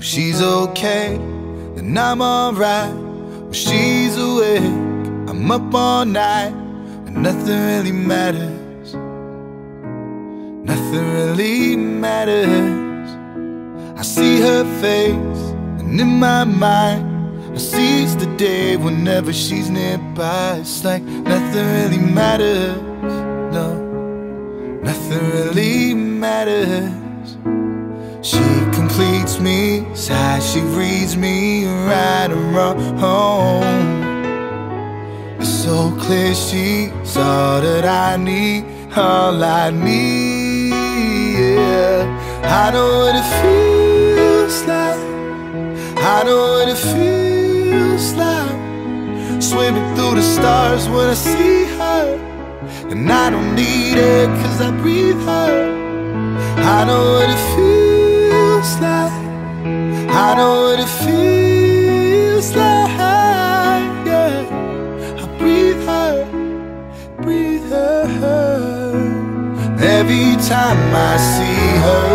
she's okay, then I'm alright. When she's awake, I'm up all night, and nothing really matters. Nothing really matters. I see her face, and in my mind I seize the day whenever she's nearby. It's like nothing really matters. No, nothing really matters. She completes me, sighs, she reads me right and wrong. It's so clear she's all that I need, all I need, yeah. I know what it feels like, I know what it feels like, swimming through the stars when I see her. And I don't need it cause I breathe her. I know what it feels like, I know what it feels like, yeah. I breathe her, breathe her. Every time I see her,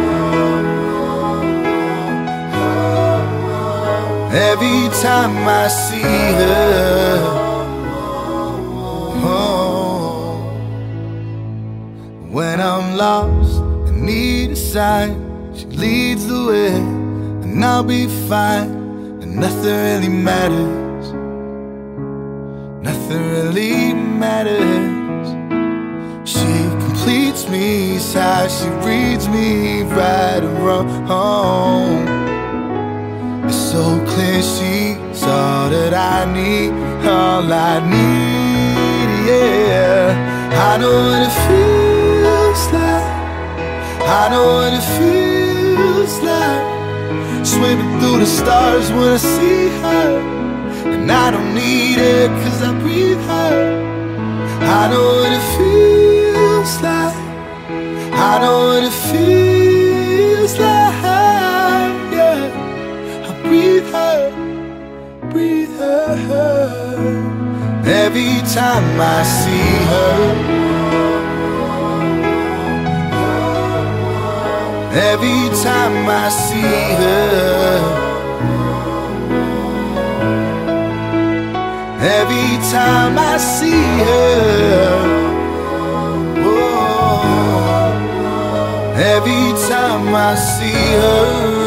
every time I see her, oh. When I'm lost and need a sign, she leads the way, and I'll be fine, and nothing really matters. Nothing really matters. She completes me, sighs, she reads me right and wrong. It's so clear she's all that I need, all I need, yeah. I know what it feels like, I know what it feels like, swimming through the stars when I see her. And I don't need it cause I breathe her. I know what it feels like, I know what it feels like, yeah. I breathe her, breathe her. Every time I see her, every time I see her, every time I see her, oh, every time I see her.